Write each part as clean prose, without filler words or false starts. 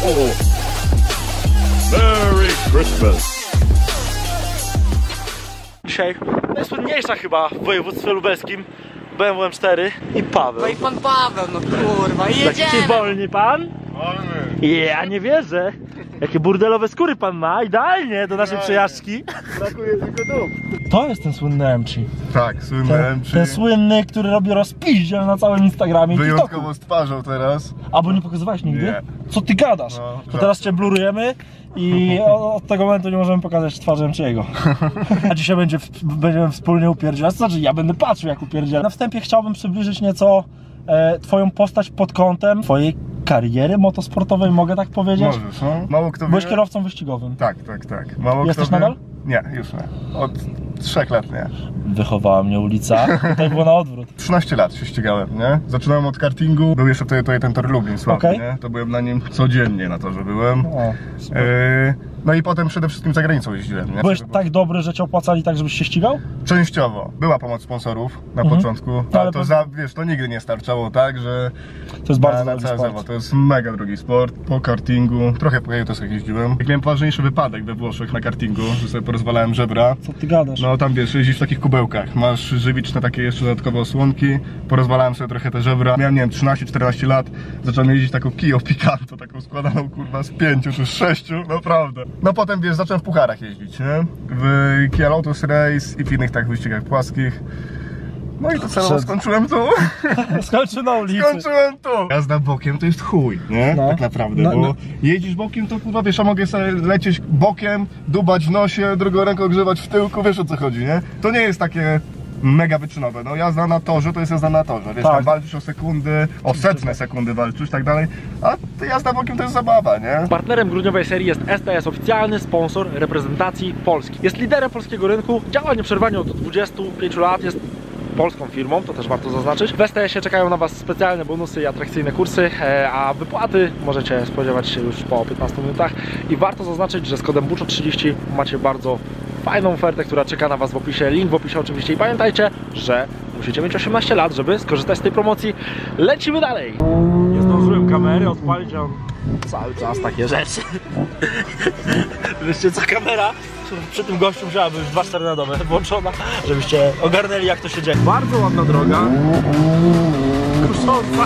Merry Christmas! Dzisiaj najsłynniejsza chyba w województwie lubelskim BMW M4 i Paweł. No i pan Paweł, no kurwa, i jedziemy! Taki wolny pan? Wolny! Ja nie wierzę. Jakie burdelowe skóry pan ma, idealnie do naszej przejażdżki. Brakuje tylko dup. To jest ten słynny M3. Tak, słynny M3. Ten słynny, który robi rozpiździel na całym Instagramie i TikToku. Wyjątkowo z twarzą teraz. Albo nie pokazywałeś nigdy? Nie. Co ty gadasz? No, to teraz cię blurujemy i od tego momentu nie możemy pokazać twarzy M3'ego. A dzisiaj będziemy wspólnie upierdzielać. To znaczy, ja będę patrzył jak upierdzielę. Na wstępie chciałbym przybliżyć nieco twoją postać pod kątem twojej kariery motosportowej, mogę tak powiedzieć? Możesz, no. Mało kto wie. Byłeś kierowcą wyścigowym. Tak. Mało Jesteś kto wie. nadal? Nie, już nie. Od 3 lat nie. Wychowała mnie ulica, tutaj było na odwrót. 13 lat się ścigałem, nie? Zaczynałem od kartingu, był jeszcze tutaj ten tor Lublin sławny, Okay. nie? To byłem na nim codziennie na torze byłem. O, No i potem przede wszystkim za granicą jeździłem, nie? byłeś tak dobry, że cię opłacali tak, żebyś się ścigał? Częściowo. Była pomoc sponsorów na początku, ale Ale to wiesz, to nigdy nie starczało tak, że To jest bardzo na drogi całe sport. zawo. To jest mega drogi sport. Po kartingu, trochę po też jeździłem. Jak miałem ważniejszy wypadek we Włoszech na kartingu, że sobie porozwalałem żebra. Co ty gadasz? No tam wiesz, jeździsz w takich kubełkach, masz żywiczne takie jeszcze dodatkowe osłonki, porozwalałem sobie trochę te żebra. Miałem, nie wiem, 13-14 lat, zacząłem jeździć taką Kia Picanto, taką składaną kurwa z 5 czy 6, naprawdę. No potem wiesz, zacząłem w pucharach jeździć, nie? W Kia Lotus Race i w innych tak wyścigach płaskich. No i to celowo skończyłem tu. Skończy na ulicy. Skończyłem tu. Jazda bokiem to jest chuj, nie? No. Tak naprawdę, No, bo no. jeździsz bokiem to kurwa, wiesz, a mogę sobie lecieć bokiem, dubać w nosie, drugą ręką grzewać w tyłku, wiesz o co chodzi, nie? To nie jest takie mega wyczynowe, no jazda na torze to jest jazda na torze, wiesz, Tak. tam walczysz o sekundy, o setne sekundy walczysz, tak dalej, a jazda bokiem to jest zabawa, nie? Partnerem grudniowej serii jest STS, oficjalny sponsor reprezentacji Polski. Jest liderem polskiego rynku, działa nieprzerwanie od 25 lat, jest polską firmą, to też warto zaznaczyć. W STS-ie czekają na Was specjalne bonusy i atrakcyjne kursy, a wypłaty możecie spodziewać się już po 15 minutach. I warto zaznaczyć, że z kodem BUCZO30 macie bardzo fajną ofertę, która czeka na Was w opisie. Link w opisie oczywiście. I pamiętajcie, że musicie mieć 18 lat, żeby skorzystać z tej promocji. Lecimy dalej! Nie zdążyłem kamery odpalić, a on cały czas takie rzeczy. Wiecie co, kamera przy tym gościu musiałaby być 2/4 na dobę włączona, żebyście ogarnęli jak to się dzieje. Bardzo ładna droga. Kusząca.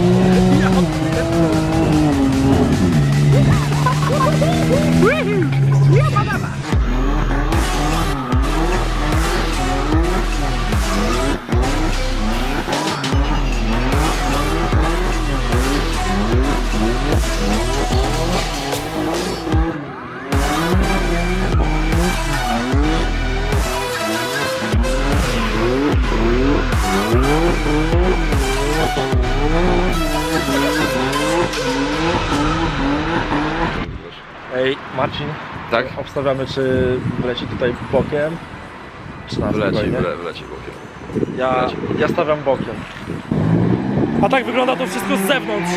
Ej, Marcin, Tak? obstawiamy, czy wleci tutaj bokiem, czy na Wleci spokojnie. bokiem. Ja stawiam bokiem. A tak wygląda to wszystko z zewnątrz.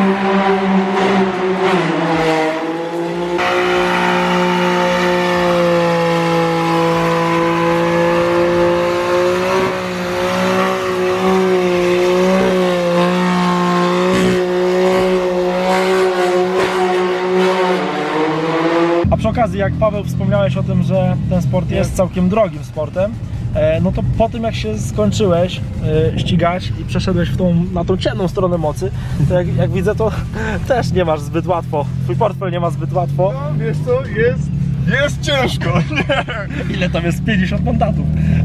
A przy okazji, jak Paweł wspomniałeś o tym, że ten sport jest całkiem drogim sportem, no to po tym jak się skończyłeś ścigać i przeszedłeś na tą ciemną stronę mocy, to jak widzę, to też nie masz zbyt łatwo, twój portfel nie ma zbyt łatwo. No wiesz co, jest ciężko, nie? Ile tam jest? 50 mandatów.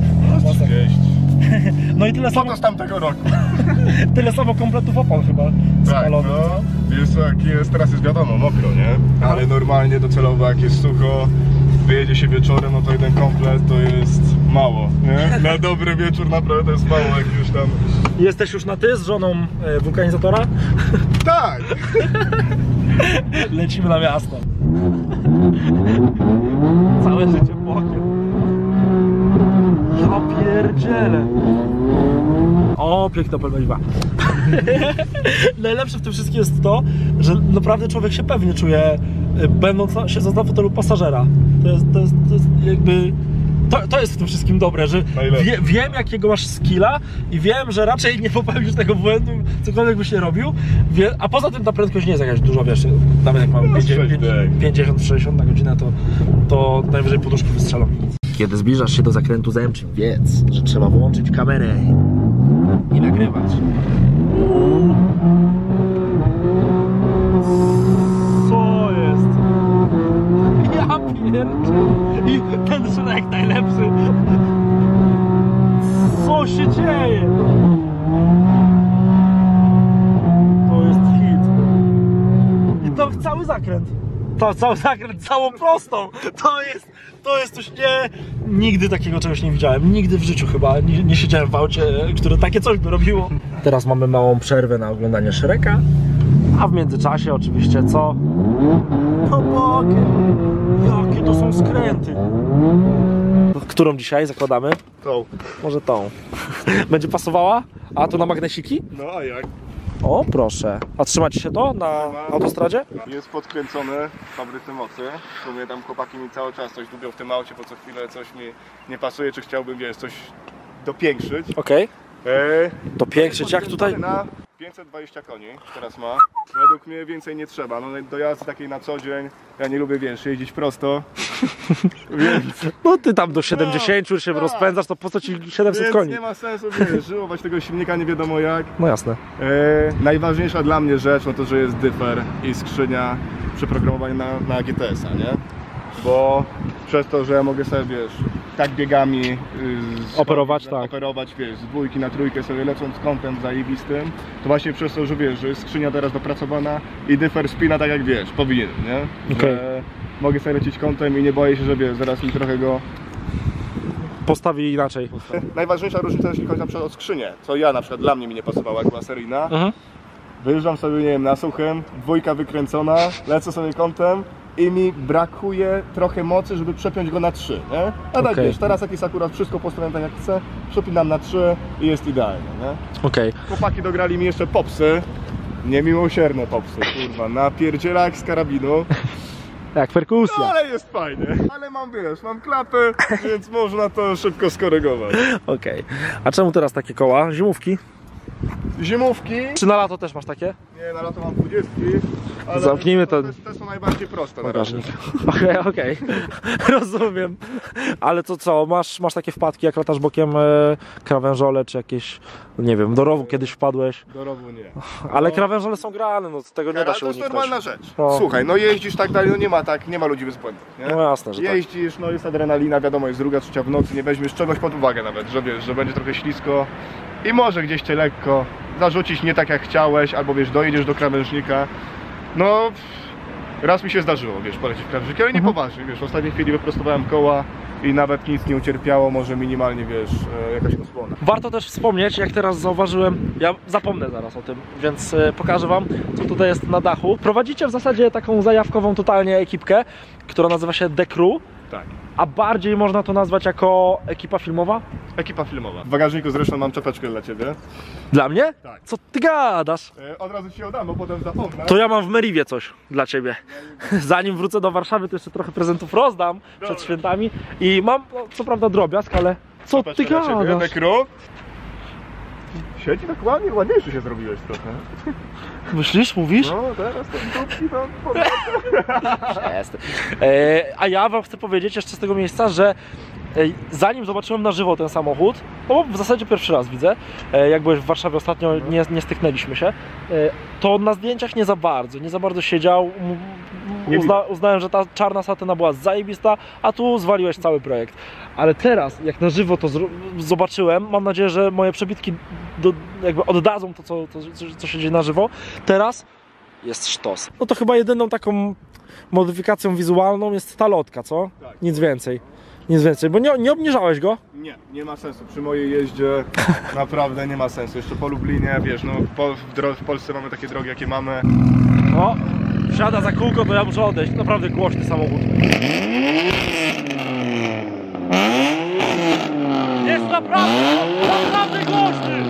No i tyle Co samo, to z tamtego roku? tyle samo kompletów opon chyba Tak, spalonych. no, wiesz co, jak jest, teraz jest wiadomo, mokro, nie? Ale normalnie docelowo jak jest sucho, wyjedzie się wieczorem, no to jeden komplet to jest mało, nie? Na dobry wieczór naprawdę to jest mało, jak już tam... Jesteś już na ty z żoną wulkanizatora? Tak! Lecimy na miasto. Całe życie bokiem. Ja pierdzielę. O, piękna pelmeliwa. Najlepsze w tym wszystkim jest to, że naprawdę człowiek się pewnie czuje, będąc siedząc na fotelu pasażera. To jest jakby To jest w tym wszystkim dobre, że Najlepsze. wiem jakiego masz skilla i wiem, że raczej nie popełnisz tego błędu, cokolwiek byś nie robił, a poza tym ta prędkość nie jest jakaś dużo, wiesz, nawet jak mam 50-60 na godzinę, to najwyżej poduszki wystrzelą. Kiedy zbliżasz się do zakrętu Zemczyn, wiedz, że trzeba włączyć kamerę i nagrywać. Co jest? Ja pierdzie. I ten szrek najlepszy. Co się dzieje? To jest hit. I to cały zakręt. To cały zakręt, całą prostą. To jest coś nigdy takiego czegoś nie widziałem. Nigdy w życiu chyba nie siedziałem w aucie, które takie coś by robiło. Teraz mamy małą przerwę na oglądanie Shreka. A w międzyczasie oczywiście co? No bokiem. Jakie to są skręty. Którą dzisiaj zakładamy? Tą. Może tą. Będzie pasowała? A to na magnesiki? No a jak? O, proszę. A trzymacie się to na autostradzie? Jest podkręcony w fabryce mocy. W sumie tam chłopaki mi cały czas coś lubią w tym aucie, bo co chwilę coś mi nie pasuje, czy chciałbym, wiesz, coś dopiększyć. Okej. Dopiększyć, jak tutaj? Na 520 koni teraz ma. Według mnie więcej nie trzeba. No do jazdy takiej na co dzień, ja nie lubię, wiesz, jeździć prosto. Więc No ty tam do 70 już się rozpędzasz, to po co ci 700 więc koni? nie ma sensu, wiesz, żyłować tego silnika nie wiadomo jak. No jasne. Najważniejsza dla mnie rzecz, no to, że jest dyfer i skrzynia przeprogramowania na GTS-a, nie? Bo przez to, że ja mogę sobie, wiesz, tak biegami Operować, tak. operować, wiesz, z dwójki na trójkę sobie lecąc kątem zajebistym, to właśnie przez to, że wiesz, że jest skrzynia teraz dopracowana i dyfer spina tak jak wiesz, powinien, nie? Okej. Że mogę sobie lecieć kątem i nie boję się, że wiesz, zaraz mi trochę go... Postawi inaczej. Najważniejsza różnica, jeśli chodzi na przykład o skrzynię, co ja na przykład dla mnie mi nie pasowała, jak była seryjna. Wyjeżdżam sobie, nie wiem, na suchym, dwójka wykręcona, lecę sobie kątem i mi brakuje trochę mocy, żeby przepiąć go na 3, nie? A tak wiesz, teraz jak jest akurat wszystko postawione tak jak chcę, przepinam na 3 i jest idealnie, nie? Okej. Chłopaki dograli mi jeszcze popsy, niemiłosierne popsy, kurwa, napierdzielak z karabinu, Jak perkusja. no ale jest fajnie, ale mam, wiesz, mam klapy, więc można to szybko skorygować. Okej. A czemu teraz takie koła? Zimówki? Zimówki, Czy na lato też masz takie? nie, na lato mam 20, ale Zamknijmy to. te są najbardziej proste na razie. Bagażnik. Okej. Rozumiem. Ale to co, masz takie wpadki, jak latasz bokiem krawężole, czy jakieś, nie wiem, do rowu kiedyś wpadłeś? Do rowu nie. Ale krawężole są grane, no tego nie da się to jest uniknąć. normalna rzecz. No. Słuchaj, no jeździsz tak dalej, no nie ma ludzi bez błędów, nie? No jasne, że tak. Jeździsz, no jest adrenalina, wiadomo, jest druga, trzecia w nocy, nie weźmiesz czegoś pod uwagę nawet, że wiesz, że będzie trochę ślisko i może gdzieś cię lekko zarzucić nie tak jak chciałeś, albo wiesz, dojedziesz do krawężnika. No, raz mi się zdarzyło, wiesz, polecieć w krawężnik, ale nie poważnie, wiesz, w ostatniej chwili wyprostowałem koła i nawet nic nie ucierpiało, może minimalnie, wiesz, jakaś osłona. Warto też wspomnieć, jak teraz zauważyłem, ja zapomnę zaraz o tym, więc pokażę wam, co tutaj jest na dachu. Prowadzicie w zasadzie taką zajawkową totalnie ekipkę, która nazywa się The Crew, Tak. a bardziej można to nazwać jako ekipa filmowa? Ekipa filmowa. W bagażniku zresztą mam czapeczkę dla ciebie. Dla mnie? Tak. Co ty gadasz? Od razu ci ją dam, bo potem zapomnę. To ja mam w Meriwie coś dla ciebie. Zanim wrócę do Warszawy, to jeszcze trochę prezentów rozdam przed świętami. I mam, no, co prawda drobiazg, ale co ty gadasz? The Crew. Siedzi tak ładnie, ładniejszy się zrobiłeś trochę. Myślisz, mówisz? No teraz ten dupki to... Jest. A ja wam chcę powiedzieć jeszcze z tego miejsca, że zanim zobaczyłem na żywo ten samochód, no bo w zasadzie pierwszy raz widzę, jak byłeś w Warszawie ostatnio, nie styknęliśmy się, to na zdjęciach nie za bardzo siedział. Uznałem, że ta czarna satyna była zajebista, a tu zwaliłeś cały projekt. Ale teraz, jak na żywo to zobaczyłem, mam nadzieję, że moje przebitki jakby oddadzą to, co się dzieje na żywo. Teraz jest sztos. No to chyba jedyną taką modyfikacją wizualną jest ta lotka, co? Tak. Nic więcej. Nic więcej, bo nie obniżałeś go? Nie ma sensu. Przy mojej jeździe naprawdę nie ma sensu. Jeszcze po Lublinie, wiesz, no w Polsce mamy takie drogi, jakie mamy. O, wsiada za kółko, to ja muszę odejść. Naprawdę głośny samochód. Jest naprawdę głośny!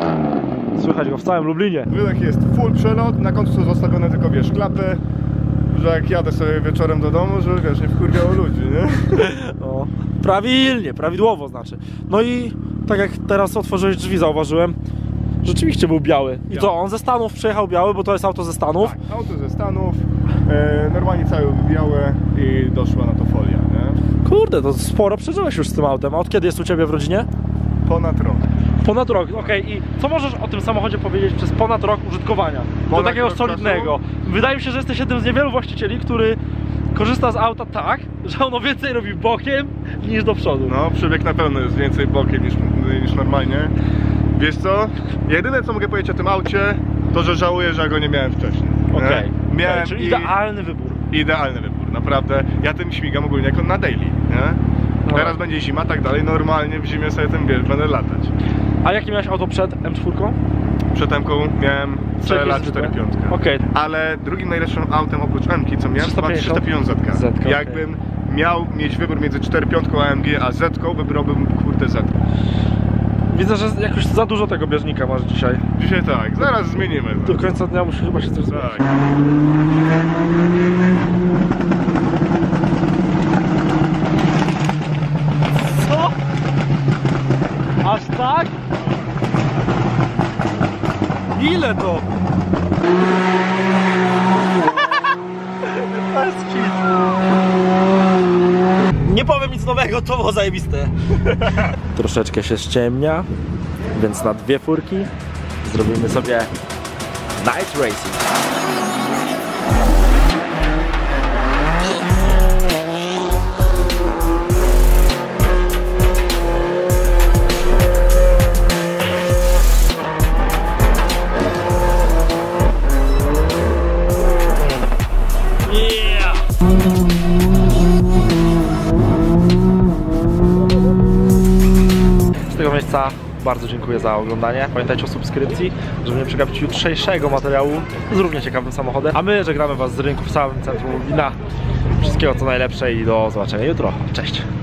Słychać go w całym Lublinie. Wydech jest full przelot, na końcu są zostawione tylko, wiesz, klapy, że jak jadę sobie wieczorem do domu, że wiesz, nie wkurwiało ludzi, nie? No, prawidłowo znaczy. No i tak jak teraz otworzyłeś drzwi, zauważyłem, rzeczywiście był biały. I to on ze Stanów przyjechał biały, bo to jest auto ze Stanów. Tak, auto ze Stanów, normalnie całe białe i doszła na to folia, nie? Kurde, to sporo przeżyłeś już z tym autem. A od kiedy jest u Ciebie w rodzinie? Ponad rok. Ponad rok, okej. I co możesz o tym samochodzie powiedzieć przez ponad rok użytkowania? Ponad takiego rok solidnego. Wydaje mi się, że jesteś jednym z niewielu właścicieli, który korzysta z auta tak, że ono więcej robi bokiem niż do przodu. No, przebieg na pewno jest więcej bokiem niż normalnie. Wiesz co? Jedyne co mogę powiedzieć o tym aucie, to że żałuję, że go nie miałem wcześniej. Okej. Miałem Czyli i idealny wybór. idealny wybór, naprawdę. Ja tym śmigam ogólnie jako na daily, nie? No. Teraz będzie zima, tak dalej, normalnie w zimie sobie tym wiesz, będę latać. A jakie miałeś auto przed M4? Przed M-ką miałem CLA 4.5. Okej. Ale drugim najlepszym autem oprócz M-ki, co miałem, to była 350 350 Z. Zetka, Jakbym miał mieć wybór między 4.5 AMG a Z-ką, wybrałbym kurde Z. Widzę, że jakoś za dużo tego bieżnika masz dzisiaj. Dzisiaj tak, zaraz zmienimy. Do końca dnia musi chyba się coś zmienić. Tak. Co? Aż tak? Ile to? To jest hit. Nie powiem nic nowego, to było zajebiste. Troszeczkę się ściemnia, więc na dwie furki zrobimy sobie night racing. Z tego miejsca bardzo dziękuję za oglądanie. Pamiętajcie o subskrypcji, żeby nie przegapić jutrzejszego materiału z równie ciekawym samochodem. A my żegnamy Was z rynku w samym centrum Lublina. Wszystkiego co najlepsze i do zobaczenia jutro. Cześć!